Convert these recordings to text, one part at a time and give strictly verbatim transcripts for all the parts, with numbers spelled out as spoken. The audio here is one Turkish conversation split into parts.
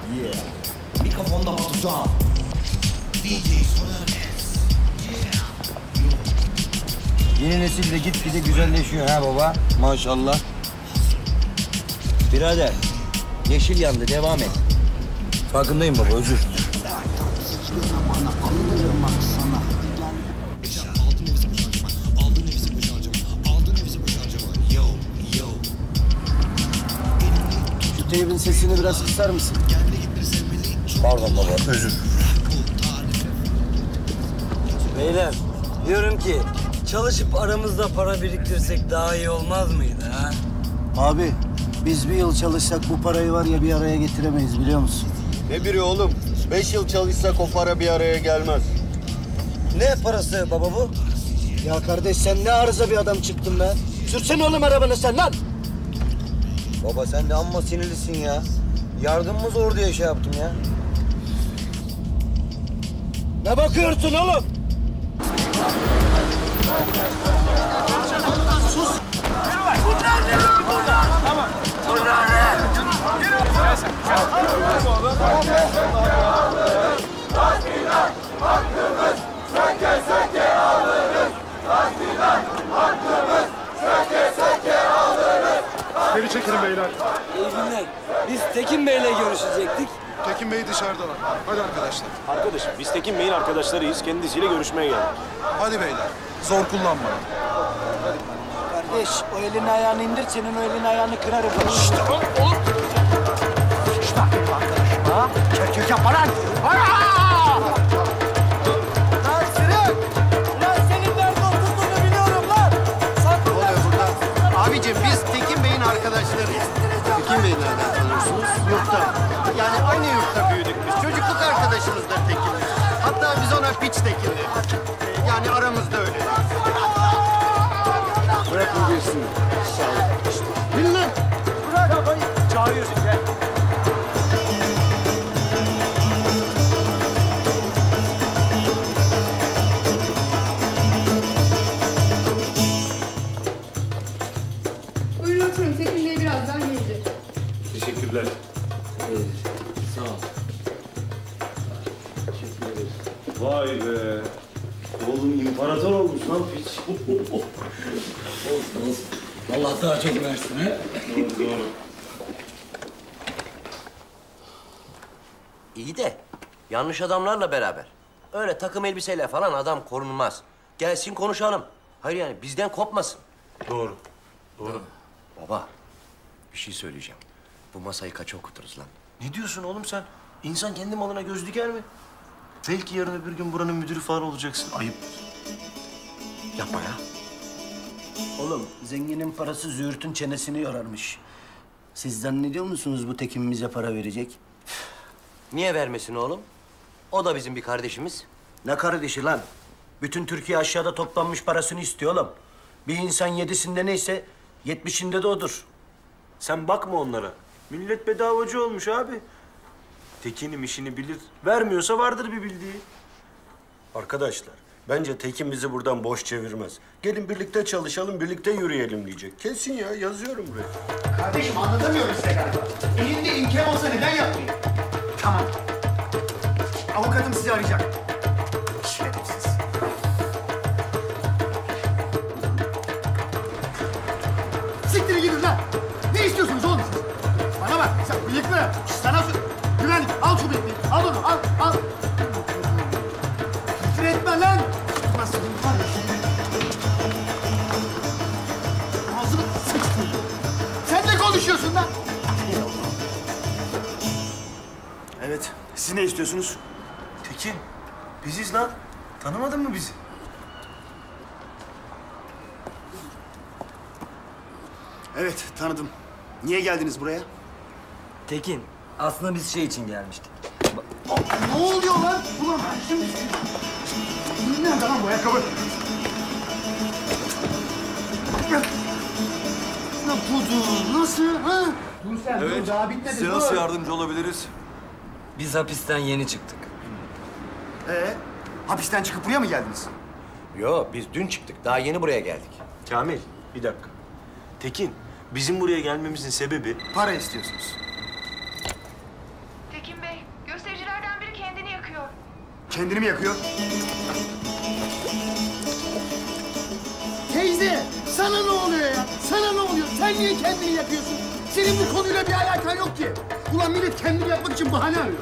Yeah. Mikrofonda Batucan. D J Sonares. Yeah. Yeni nesil de gitgide güzelleşiyor ha baba. Maşallah. Birader, yeşil yandı. Devam et. Farkındayım baba, özür. Şu teybin sesini biraz kısar mısın? Pardon baba, özür. Beyler, diyorum ki çalışıp aramızda para biriktirsek daha iyi olmaz mıydı ha? Abi, biz bir yıl çalışsak bu parayı var ya bir araya getiremeyiz biliyor musun? Ne biri oğlum? Beş yıl çalışsak o para bir araya gelmez. Ne parası baba bu? Ya kardeş sen ne arıza bir adam çıktın be. Sürsene oğlum arabanı sen lan. Baba sen de amma sinirlisin ya. Yardımımız zor diye şey yaptım ya. Ne bakıyorsun oğlum? Sus! Bunlar ne burada? Tamam. Bunlar ne? Taşkilat hakkımız, söke söke alırız. Taşkilat hakkımız, söke söke alırız. Geri çekilin beyler. İyi günler. Biz Tekin Bey'le görüşecektik. Tekin Bey dışarıdalar. Hadi arkadaşlar. Arkadaşım biz Tekin Bey'in arkadaşlarıyız. Kendisiyle görüşmeye geldik. Hadi beyler. Zor kullanma. Kardeş o elini ayağını indir senin o elini ayağını kırarım. Şşt oğlum. İşte arkadaşım ha. Çerçek yapma lan. Lan Sırık. Lan senin nerede oturduğunu biliyorum lan. Ne oluyor burada? Abicim biz Tekin Bey'in arkadaşlarıyız. Tekin Bey'i nereden tanıyorsunuz? Yurtta. Yani aynı yurtta büyüdük biz. Çocukluk arkadaşımızdır Tekin Bey. Hatta biz ona piç Tekin deriz. Yani aramızda öyle. Bırakın girsin. Sağ olun. Bin lan! Bırak kafayı. Çağırıyorsun gel. Buyurun oturun. Tekin Bey birazdan gelecek. Teşekkürler. Sağ ol. Vay be. Oğlum imparator olmuş lan piç. Olsun olsun. Allah daha çok versin ha. Doğru doğru. İyi de yanlış adamlarla beraber. Öyle takım elbiseyle falan adam korunmaz. Gelsin konuşalım. Hayır yani bizden kopmasın. Doğru. Doğru. Baba bir şey söyleyeceğim. Bu masayı kaç okuturuz lan? Ne diyorsun oğlum sen? İnsan kendi malına göz diker mi? Belki yarın öbür gün buranın müdürü falan olacaksın. Ayıp. Yapma ya. Oğlum zenginin parası züğürtün çenesini yorarmış. Siz zannediyor musunuz bu Tekin bize para verecek? Niye vermesin oğlum? O da bizim bir kardeşimiz. Ne kardeşi lan? Bütün Türkiye aşağıda toplanmış parasını istiyor oğlum. Bir insan yedisinde neyse yetmişinde de odur. Sen bakma onlara. Millet bedavacı olmuş abi. Tekin'im işini bilir. Vermiyorsa vardır bir bildiği. Arkadaşlar, bence Tekin bizi buradan boş çevirmez. Gelin birlikte çalışalım, birlikte yürüyelim diyecek. Kesin ya, yazıyorum buraya. Kardeşim anlatamıyorum size galiba. Elinde imkan olsa neden yapmayın? Tamam. Avukatım sizi arayacak. Şerefsiz. Siktirin gidin lan. Ne istiyorsunuz oğlum siz? Bana bak, sen bıyıklı. Sana sor. Güvenlik, al şu bıyıklıyı. Al onu, al, al. Küfür etme lan. Nasıl var ya? Ağzını sıçtın. Sen ne konuşuyorsun lan? Evet. Siz ne istiyorsunuz? Tekin. Biziz lan. Tanımadın mı bizi? Evet, tanıdım. Niye geldiniz buraya? Tekin, aslında biz şey için gelmiştik. Ne oluyor lan? Ulan şimdi... Nerede lan bu ayakkabı? Ne budur? Nasıl? Ha? Dur sen, dur. Daha bitmedi. Size nasıl yardımcı olabiliriz? Biz hapisten yeni çıktık. Ee, hapisten çıkıp buraya mı geldiniz? Yo, biz dün çıktık. Daha yeni buraya geldik. Kamil, bir dakika. Tekin, bizim buraya gelmemizin sebebi... Para istiyorsunuz. Tekin Bey Kendini mi yakıyor? Teyze, sana ne oluyor ya? Sana ne oluyor? Sen niye kendini yakıyorsun? Senin bu konuyla bir alakan yok ki. Ulan millet kendini yakmak için bahane arıyor.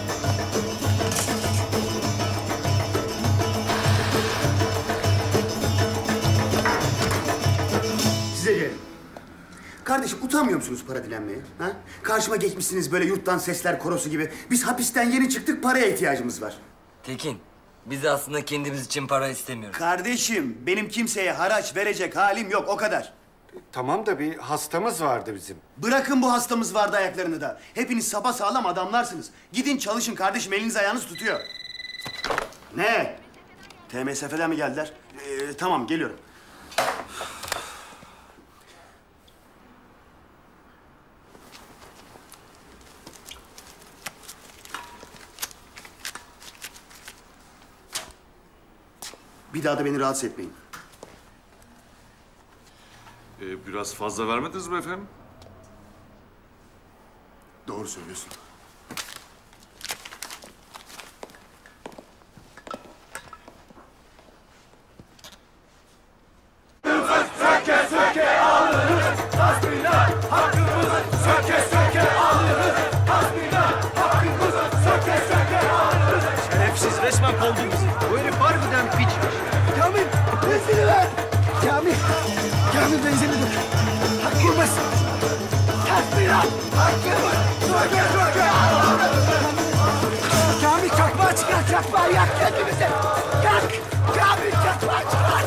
Size gelin. Kardeşim utanmıyor musunuz para dilenmeye? Ha? Karşıma geçmişsiniz böyle yurttan sesler korosu gibi. Biz hapisten yeni çıktık, paraya ihtiyacımız var. Tekin, biz aslında kendimiz için para istemiyoruz. Kardeşim, benim kimseye haraç verecek halim yok, o kadar. Tamam da bir hastamız vardı bizim. Bırakın bu hastamız vardı ayaklarını da. Hepiniz sapasağlam adamlarsınız. Gidin çalışın kardeşim, eliniz ayağınız tutuyor. Ne? T M S F'den mi geldiler? Ee, tamam, geliyorum. Bir daha da beni rahatsız etmeyin. Ee, biraz fazla vermediniz mi efendim? Doğru söylüyorsun. Söke söke alırız. Hasbinler hakkımızı söke söke alırız. Hasbinler hakkımızı söke söke alırız. Şerefsiz resmen kovdu bizi. Bu herif harbiden piçmiş. Kamil, benzini ver! Kamil, Kamil benzini dök. Hakkımız! Hasbinler hakkımız söke söke alırız. Kamil, çakmağı çıkar, çakmağı yak kendimizi. Yak! Kamil, çakmağı çıkar.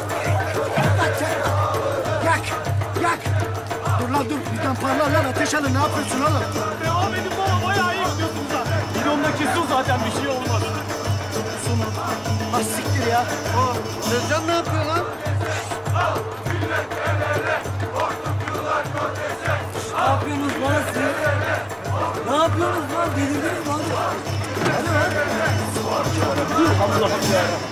Yak, yak! Dur lan dur, birden parlar lan, ateş alın. Ne yapıyorsun oğlum? Devam edin baba, bayağı iyi gidiyorsunuz ha. Bidonda kesin zaten bir şey olmaz. Sonu. Ha siktir ya. Özcan ne yapıyor lan? Ne yapıyorsunuz lan siz? Ne yapıyorsunuz lan? Delirdiniz mi abi? Hadi lan. Allah'ım ya.